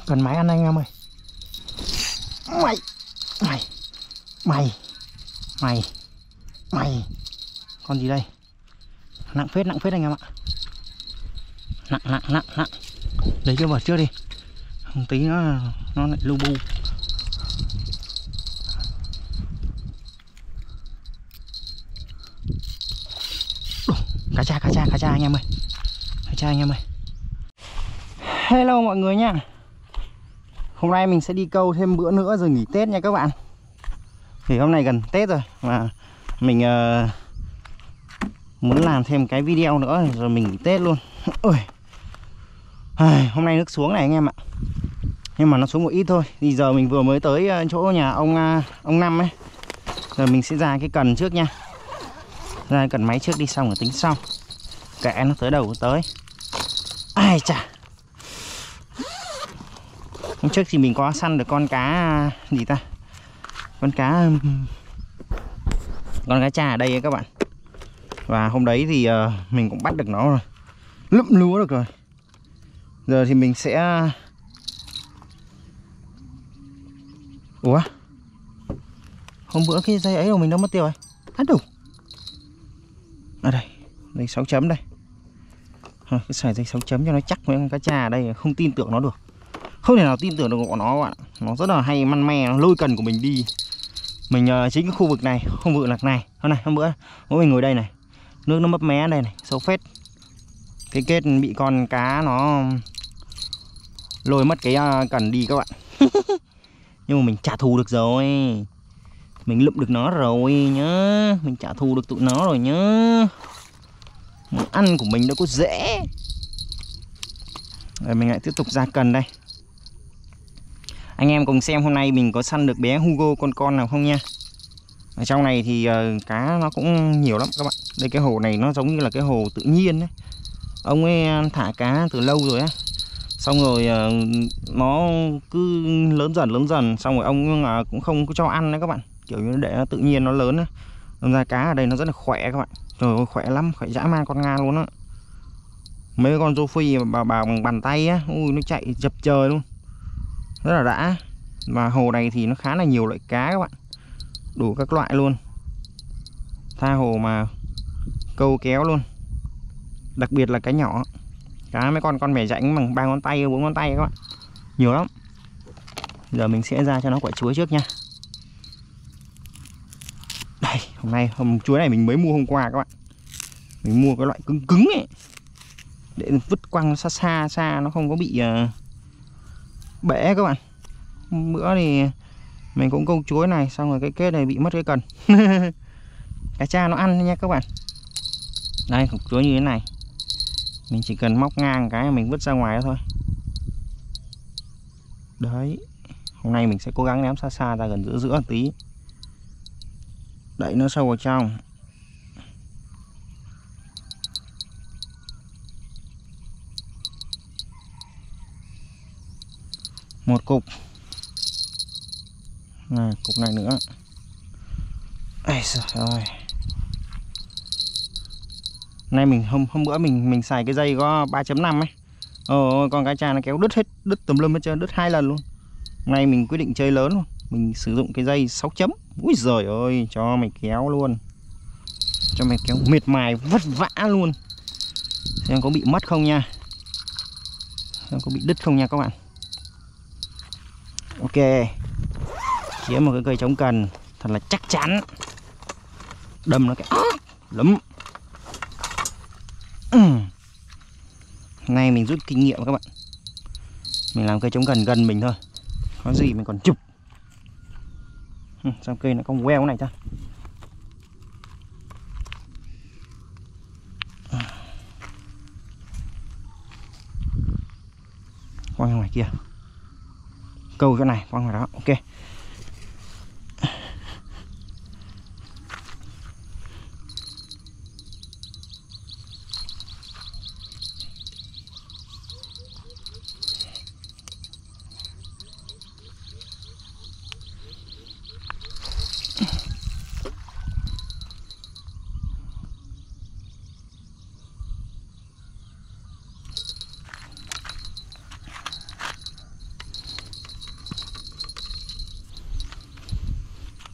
Cần máy ăn anh em ơi. Mày mày mày mày mày con gì đây? Nặng phết anh em ạ. Nặng. Lấy cái vật trước đi, không tí nó lại lu bu. Cá cha anh em ơi. Cá cha anh em ơi. Hello mọi người nha. Hôm nay mình sẽ đi câu thêm bữa nữa rồi nghỉ Tết nha các bạn. Thì hôm nay gần Tết rồi mà mình muốn làm thêm cái video nữa rồi mình nghỉ Tết luôn. Ôi, hôm nay nước xuống này anh em ạ. Nhưng mà nó xuống một ít thôi. Thì giờ mình vừa mới tới chỗ nhà ông Năm ấy. Giờ mình sẽ ra cái cần trước nha. Ra cái cần máy trước đi xong rồi tính sau. Kệ nó tới đâu tới. Ai chà. Hôm trước thì mình có săn được con cá gì ta? Con cá cha ở đây ấy các bạn. Và hôm đấy thì mình cũng bắt được nó rồi. Lụm lúa được rồi. Giờ thì mình sẽ... Ủa? Hôm bữa cái dây ấy của mình đâu mất tiêu rồi? À đủ. Ở đây, dây 6 chấm đây. Cứ xài dây 6 chấm cho nó chắc với con cá cha ở đây, không tin tưởng nó được. Không thể nào tin tưởng được của nó các bạn. Nó rất là hay măn me, nó lôi cần của mình đi. Mình chính cái khu vực này, không vực lạc này. Hôm bữa mình ngồi đây này. Nước nó mấp mé đây này, sâu phết. Cái kết bị con cá nó lôi mất cái cần đi các bạn. Nhưng mà mình trả thù được rồi. Mình lụm được nó rồi nhá. Mình trả thù được tụi nó rồi nhá. Món ăn của mình đâu có dễ. Rồi mình lại tiếp tục ra cần đây. Anh em cùng xem hôm nay mình có săn được bé Hugo con nào không nha. Ở trong này thì cá nó cũng nhiều lắm các bạn. Đây cái hồ này nó giống như là cái hồ tự nhiên đấy. Ông ấy thả cá từ lâu rồi á. Xong rồi nó cứ lớn dần. Xong rồi ông cũng không có cho ăn đấy các bạn. Kiểu như để nó tự nhiên nó lớn á. Nên ra cá ở đây nó rất là khỏe các bạn. Trời ơi khỏe lắm, khỏe dã man con Nga luôn á. Mấy con rô phi bằng bàn tay á. Ui nó chạy dập trời luôn. Rất là đã. Và hồ này thì nó khá là nhiều loại cá các bạn. Đủ các loại luôn. Tha hồ mà câu kéo luôn. Đặc biệt là cái nhỏ. Cá mấy con mẻ rãnh bằng 3 ngón tay, 4 ngón tay các bạn. Nhiều lắm. Giờ mình sẽ ra cho nó quả chuối trước nha. Đây, hôm chuối này mình mới mua hôm qua các bạn. Mình mua cái loại cứng ấy. Để vứt quăng xa nó không có bị bể các bạn. Bữa thì mình cũng câu chuối này, xong rồi cái kết này bị mất cái cần. Cá cha nó ăn nha các bạn. Đây, cục chuối như thế này. Mình chỉ cần móc ngang cái mình vứt ra ngoài đó thôi. Đấy. Hôm nay mình sẽ cố gắng ném xa ra gần giữa một tí. Đẩy nó sâu vào trong. Một cục. Này, cục này nữa. Ây giời ơi. Nay mình hôm bữa mình xài cái dây có 3.5 ấy. Con cá cha nó kéo đứt tùm lum hết trơn, đứt 2 lần luôn. Nay mình quyết định chơi lớn luôn. Mình sử dụng cái dây 6 chấm. Úi giời ơi, cho mày kéo luôn. Cho mày kéo miệt mài vất vả luôn. Xem có bị mất không nha. Xem có bị đứt không nha các bạn. Ok. Kiếm một cái cây chống cần thật là chắc chắn. Đâm nó cái lấm. Nay mình rút kinh nghiệm các bạn. Mình làm cây chống cần gần mình thôi. Có gì mình còn chụp. Sao cây nó con queo này ta. Quăng ngoài kia. Câu chỗ này, quăng ngoài đó. Ok.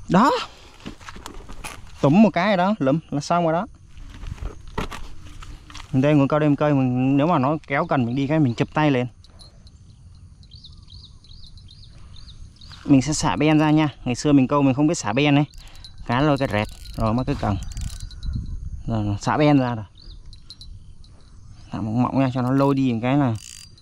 Đó, túm một cái rồi đó, lụm là xong rồi đó. Mình đây ngồi câu đêm cây, mình nếu mà nó kéo cần mình đi cái mình chụp tay lên. Mình sẽ xả ben ra nha. Ngày xưa mình câu mình không biết xả ben đấy, cá lôi cái rẹt rồi mất cái cần, rồi xả ben ra rồi, thả mỏng mỏng nha cho nó lôi đi một cái là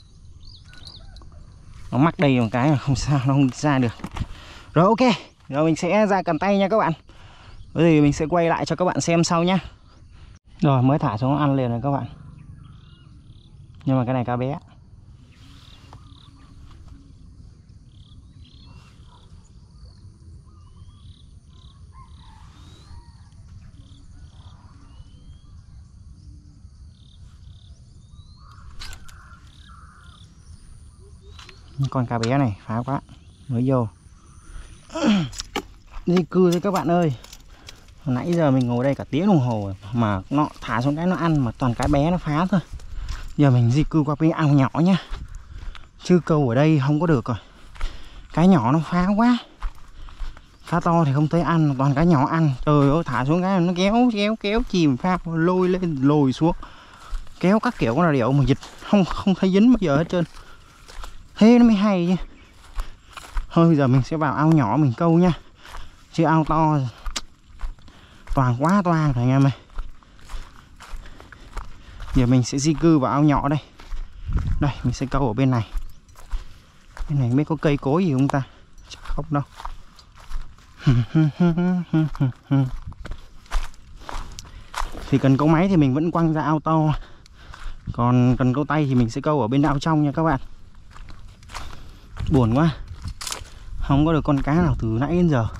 nó mắc đây một cái là không sao, nó không ra được. Rồi ok, rồi mình sẽ ra cần tay nha các bạn. Rồi thì mình sẽ quay lại cho các bạn xem sau nhá. Rồi mới thả xuống ăn liền rồi các bạn. Nhưng mà cái này cá bé. Con cá bé này phá quá, mới vô. Di cư đấy các bạn ơi. Hồi nãy giờ mình ngồi đây cả tiếng đồng hồ mà nó thả xuống cái nó ăn mà toàn cái bé nó phá thôi. Giờ mình di cư qua cái ao nhỏ nhá, chứ câu ở đây không có được rồi. Cái nhỏ nó phá quá. Cá to thì không thấy ăn, toàn cái nhỏ ăn. Trời ơi, thả xuống cái nó kéo chìm phao lôi lên lồi xuống. Kéo các kiểu là điệu mà dịch không thấy dính bao giờ hết trơn. Thế nó mới hay chứ. Thôi bây giờ mình sẽ vào ao nhỏ mình câu nha. Chứ ao to toàn quá toang rồi anh em ơi. Giờ mình sẽ di cư vào ao nhỏ đây. Đây mình sẽ câu ở bên này. Bên này không biết có cây cối gì không ta? Chắc không đâu. Thì cần câu máy thì mình vẫn quăng ra ao to. Còn cần câu tay thì mình sẽ câu ở bên ao trong nha các bạn. Buồn quá, không có được con cá nào từ nãy đến giờ.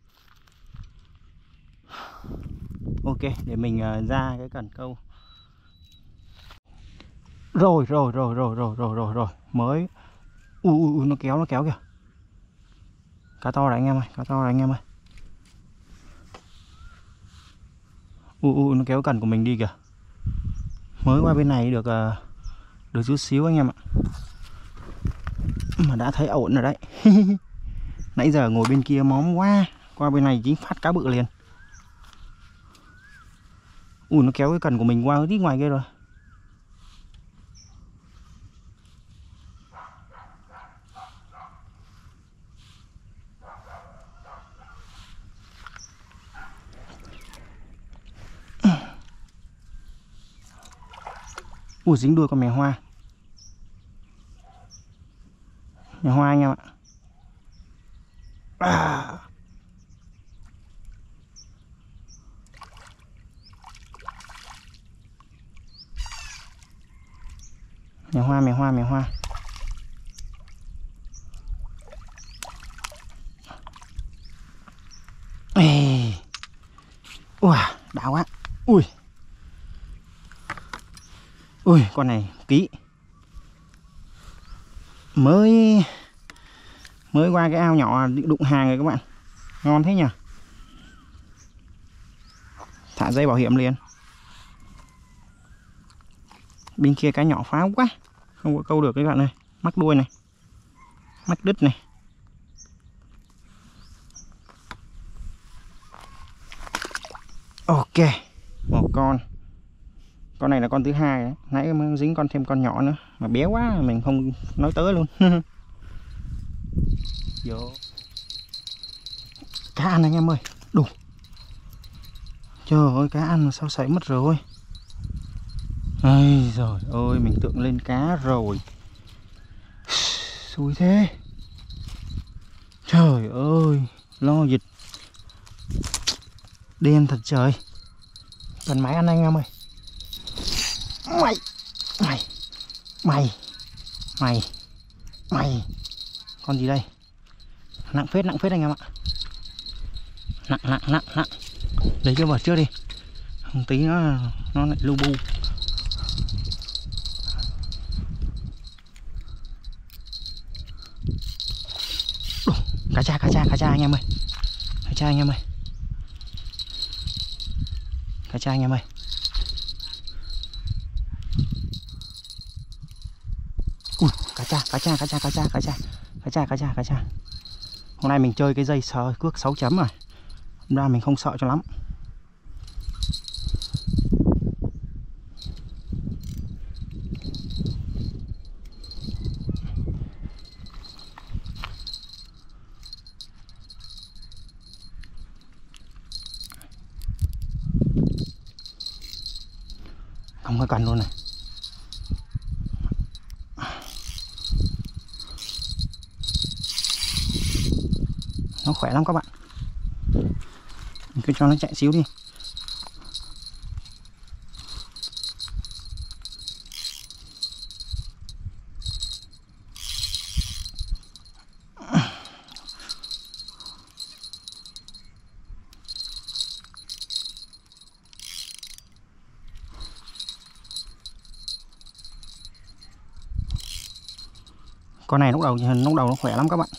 Ok, để mình ra cái cần câu. Rồi mới. Nó kéo kìa. Cá to đấy anh em ơi, cá to đấy anh em ơi. Nó kéo cần của mình đi kìa. Mới qua bên này được được chút xíu anh em ạ. Mà đã thấy ổn rồi đấy. Nãy giờ ngồi bên kia móm quá, qua bên này chính phát cá bự liền. Nó kéo cái cần của mình qua tí ngoài kia rồi. Dính đuôi con mèo hoa. Mèo hoa anh em ạ. Mèo hoa. Ê. Đã quá. Ui, con này ký. Mới qua cái ao nhỏ đụng hàng rồi các bạn. Ngon thế nhỉ. Thả dây bảo hiểm liền. Bên kia cái nhỏ phá quá, không có câu được các bạn ơi. Mắc đuôi này, mắc đứt này. Ok, một con này là con thứ hai đấy. Nãy mới dính thêm con nhỏ nữa mà bé quá mình không nói tới luôn. Vô cá ăn anh em ơi, đủ. Trời ơi, cá ăn mà sao sảy mất rồi. Ây giời ơi, mình tượng lên cá rồi. Xui thế. Trời ơi, lo dịch. Đen thật trời. Cần máy ăn anh em ơi. Mày. Con gì đây? Nặng phết anh em ạ. Nặng. Lấy cho vào trước đi. Không tí nó lại lu bu. Cá cha anh em ơi. Cá cha anh em ơi. Cá cha. Hôm nay mình chơi cái dây cước 6 chấm rồi. ra mình không sợ cho lắm. Không có cần luôn này. Nó khỏe lắm các bạn. Mình cứ cho nó chạy xíu đi. Con này lúc đầu nó khỏe lắm các bạn.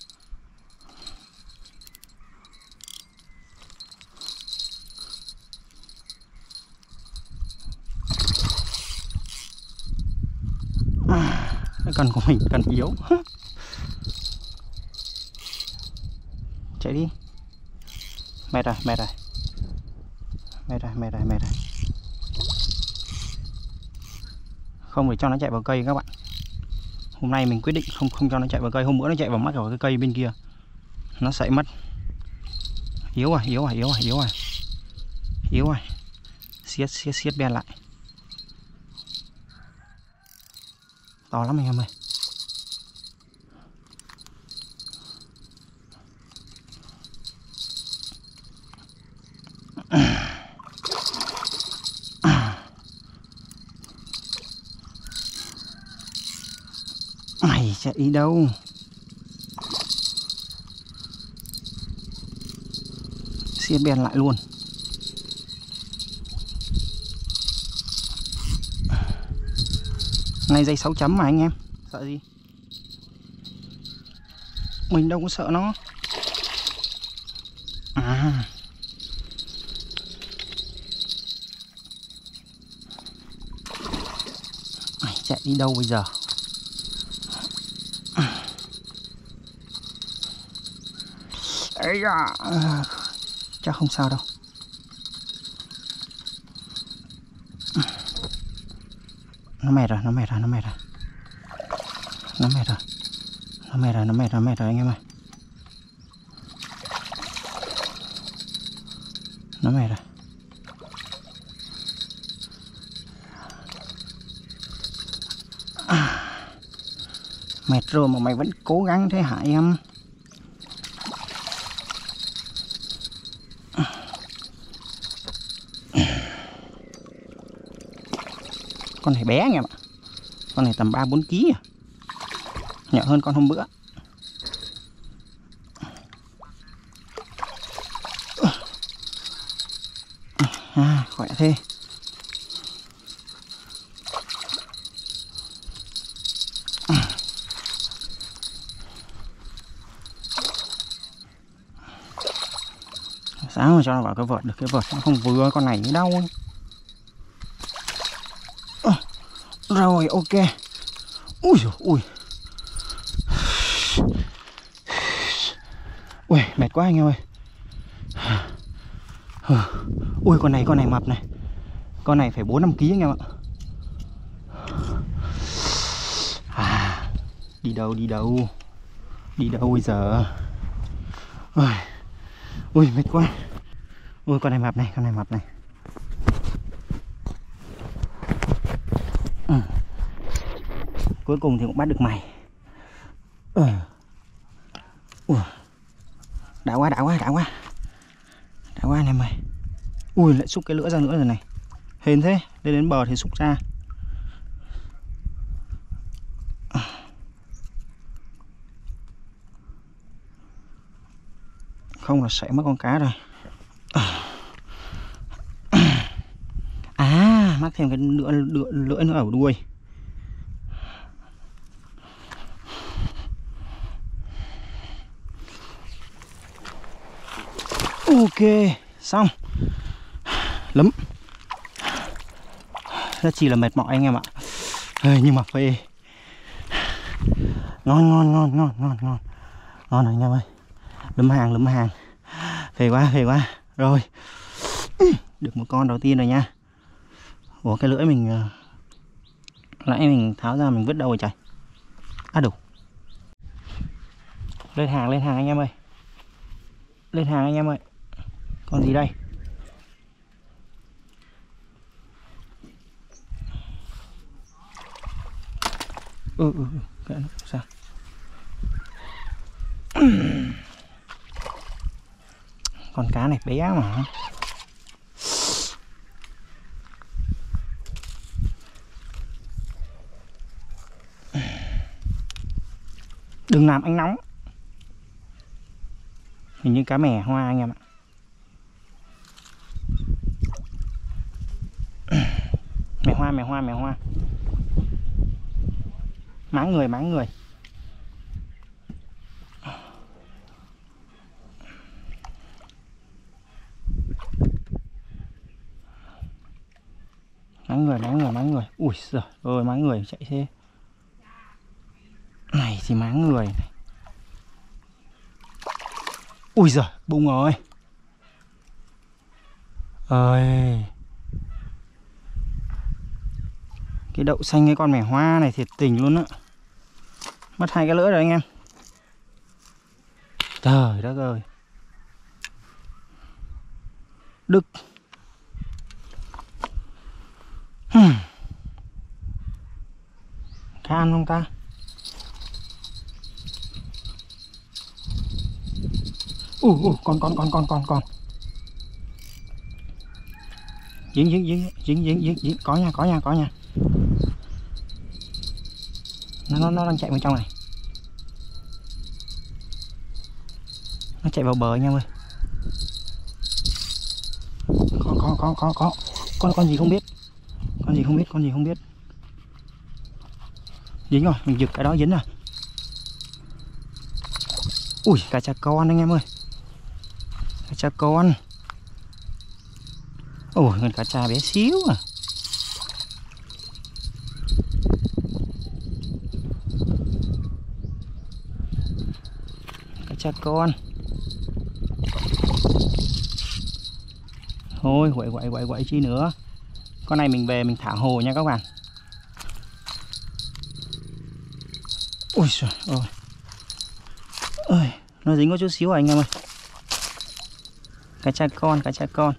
Cái cần của mình cần yếu. Chạy đi. Mệt rồi, mệt rồi. Mệt rồi, mệt rồi, mệt rồi. Không để cho nó chạy vào cây các bạn. Hôm nay mình quyết định không cho nó chạy vào cây. Hôm bữa nó chạy vào mắt vào cái cây bên kia, nó sẽ mất. Yếu rồi, yếu rồi, yếu rồi, yếu rồi. Yếu rồi. Siết ben lại. To lắm anh em ơi. Mày sẽ đi đâu? Siết ben lại luôn. Này dây 6 chấm mà anh em. Sợ gì? Mình đâu có sợ nó. À. Mày chạy đi đâu bây giờ? Ây da. Chắc không sao đâu. Nó mệt rồi, nó mệt rồi, nó mệt rồi. Nó mệt rồi. Nó mệt rồi, nó mệt rồi, mệt rồi anh em ơi. Nó mệt rồi. Mệt rồi mà mày vẫn cố gắng thế hả em? Con này bé anh em ạ. Con này tầm 3-4 kg à. Nhỏ hơn con hôm bữa. À, khỏe thế. Sáng rồi cho nó vào cái vợt được, cái vợt nó không vừa con này mới đau. Rồi ok. Ui ui. Ui mệt quá anh em ơi. Ui con này mập này. Con này phải 4-5 kg anh em ạ. Đi đâu đi đâu? Đi đâu bây giờ? Ui mệt quá. Ui con này mập này, con này mập này. Cuối cùng thì cũng bắt được mày. Đã quá, đã quá, đã quá. Đã quá anh em ơi. Ui lại xúc cái lưỡi ra nữa rồi này. Hên thế, lên đến bờ thì xúc ra. Không là sẽ mất con cá rồi. À, mắc thêm cái lưỡi nữa ở đuôi. Ok, xong. Lấm. Rất chỉ là mệt mỏi anh em ạ. Nhưng mà phê. Ngon ngon ngon ngon ngon ngon. Ngon rồi anh em ơi. Lấm hàng, lấm hàng. Phê quá. Rồi. Được một con đầu tiên rồi nha. Ủa cái lưỡi mình nãy mình tháo ra mình vứt đâu rồi trời. À đủ. Lên hàng anh em ơi. Lên hàng anh em ơi. Con gì đây? Cái nó sao? Con cá này bé mà. Đừng làm anh nóng. Hình như cá mè hoa anh em ạ. Mè hoa. Máng người. Máng người Ui giời ơi, máng người chạy thế. Này thì máng người này. Ui giời, bung rồi. Ơi. Cái đậu xanh cái con mẻ hoa này thiệt tình luôn á. Mất 2 cái lưỡi rồi anh em. Trời đất ơi. Đực. Cá ăn không ta? Con. Dính. Có nha. Nó đang chạy bên trong này. Nó chạy vào bờ anh em ơi. Có. Con gì không biết. Dính rồi, mình giật cái đó dính rồi. Ui, cá cha con anh em ơi. Cá cha con. Ôi, con cá cha bé xíu à. Cá cha con. Thôi, quậy chi nữa. Con này mình về mình thả hồ nha các bạn. Ui trời ơi. Nó dính có chút xíu anh em ơi. Cá cha con.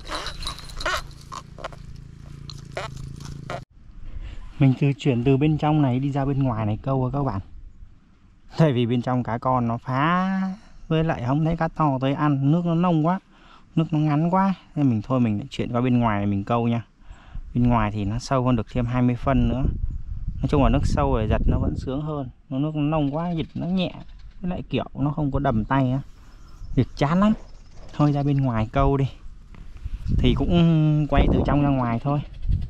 Mình chuyển từ bên trong này đi ra bên ngoài này câu rồi các bạn. Tại vì bên trong cá con nó phá. Với lại không thấy cá to tới ăn. Nước nó nông quá. Nước nó ngắn quá. Nên mình thôi mình lại chuyển qua bên ngoài này mình câu nha. Bên ngoài thì nó sâu hơn được thêm 20 phân nữa. Nói chung là nước sâu rồi giật nó vẫn sướng hơn. Nước nó nông quá, giật nó nhẹ. Với lại kiểu nó không có đầm tay á. Giật chán lắm. Thôi ra bên ngoài câu đi. Thì cũng quay từ trong ra ngoài thôi.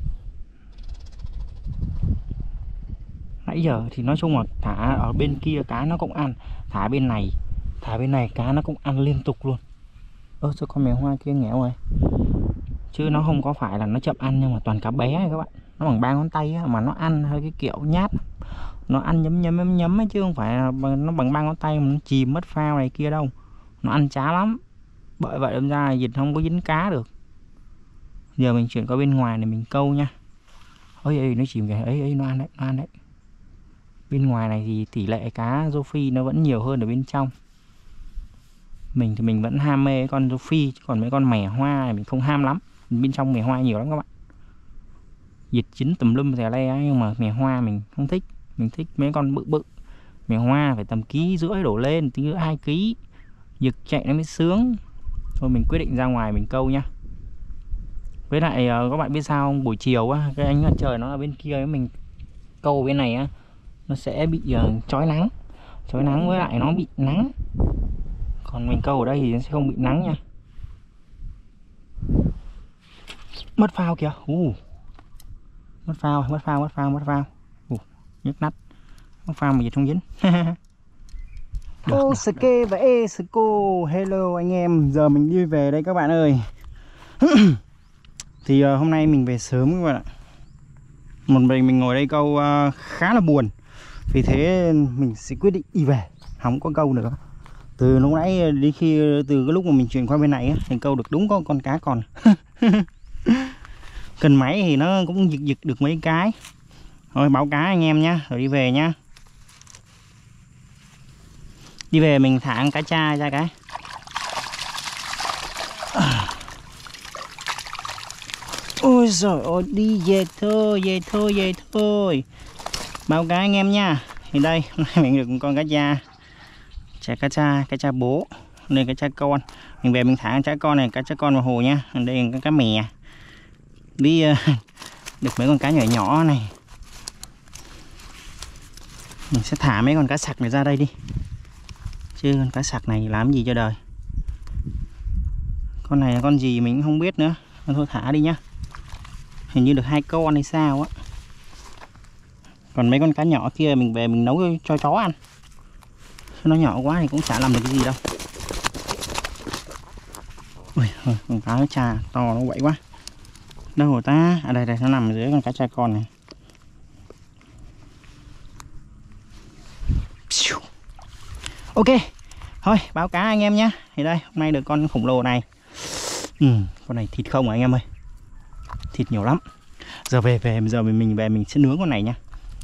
Nãy giờ thì nói chung là thả ở bên kia cá nó cũng ăn. Thả bên này cá nó cũng ăn liên tục luôn. Sao con mèo hoa kia nghèo rồi. Chứ nó không có phải là nó chậm ăn, nhưng mà toàn cá bé này các bạn. Nó bằng 3 ngón tay á, mà nó ăn hơi cái kiểu nhát. Nó ăn nhấm ấy, chứ không phải là nó bằng 3 ngón tay mà nó chìm mất phao này kia đâu. Nó ăn chá lắm. Bởi vậy đâm ra dịch không có dính cá được. Giờ mình chuyển qua bên ngoài này mình câu nha. Ôi nó chìm kìa, ấy nó ăn đấy. Bên ngoài này thì tỷ lệ cá rô phi nó vẫn nhiều hơn ở bên trong. Mình thì mình vẫn ham mê con rô phi, còn mấy con mẻ hoa này mình không ham lắm. Bên trong mẻ hoa nhiều lắm các bạn. Vịt chín tùm lum rè le, nhưng mà mẻ hoa mình không thích. Mình thích mấy con bự. Mẻ hoa phải tầm 1,5 kg đổ lên, 2 kg. Vịt chạy nó mới sướng. Thôi mình quyết định ra ngoài mình câu nhá. Với lại các bạn biết sao không? Buổi chiều á, cái ánh mặt trời nó ở bên kia, mình câu bên này á, nó sẽ bị chói nắng. Với lại nó bị nắng. Còn mình câu ở đây thì nó sẽ không bị nắng nha. Mất phao kìa. Mất phao. Nhức nách. Mất phao mà dịch không dính. Sake và Esco. Hello anh em. Giờ mình đi về đây các bạn ơi. Thì hôm nay mình về sớm các bạn ạ. Một mình ngồi đây câu khá là buồn. Vì thế mình sẽ quyết định đi về. Không có câu nữa. Từ lúc nãy đến khi từ cái lúc mà mình chuyển qua bên này á, thì câu được đúng có con cá còn. Cần máy thì nó cũng giật được mấy cái. Thôi báo cá anh em nhá, rồi đi về nhá. Đi về mình thả con cá cha ra cái. Ôi giời ơi, đi về thôi, về thôi, về thôi. Báo cá anh em nha. Thì đây, hôm nay mình được một con cá cha. Cá cha bố. Đây cá cha con. Mình về mình thả cá con này, cá cha con vào hồ nha. Đây là cá mè. Đi được mấy con cá nhỏ nhỏ này. Mình sẽ thả mấy con cá sặc này ra đây đi. Chứ con cá sặc này làm gì cho đời. Con này là con gì mình cũng không biết nữa. Thôi thả đi nhá. Hình như được 2 con hay sao á. Còn mấy con cá nhỏ kia mình về mình nấu cho chó ăn. Nó nhỏ quá thì cũng chả làm được cái gì đâu. Ui, con cá cha to nó quậy quá. Đâu rồi ta? À đây đây, nó nằm dưới con cá cha con này. Ok, thôi báo cá anh em nhé. Thì đây, hôm nay được con khổng lồ này. Con này thịt không à anh em ơi. Thịt nhiều lắm. Giờ mình về mình sẽ nướng con này nha.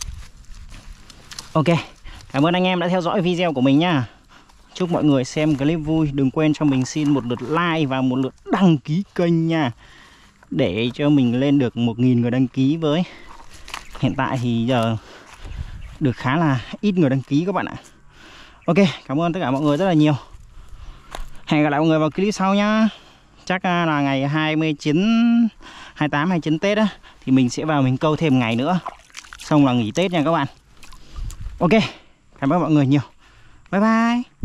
Ok, cảm ơn anh em đã theo dõi video của mình nha. Chúc mọi người xem clip vui. Đừng quên cho mình xin một lượt like và một lượt đăng ký kênh nha, để cho mình lên được 1000 người đăng ký với. Hiện tại thì giờ được khá là ít người đăng ký các bạn ạ. Ok, cảm ơn tất cả mọi người rất là nhiều. Hẹn gặp lại mọi người vào clip sau nhá. Chắc là ngày 28, 29 Tết á, thì mình sẽ vào mình câu thêm ngày nữa. Xong là nghỉ Tết nha các bạn. Ok, cảm ơn mọi người nhiều. Bye bye.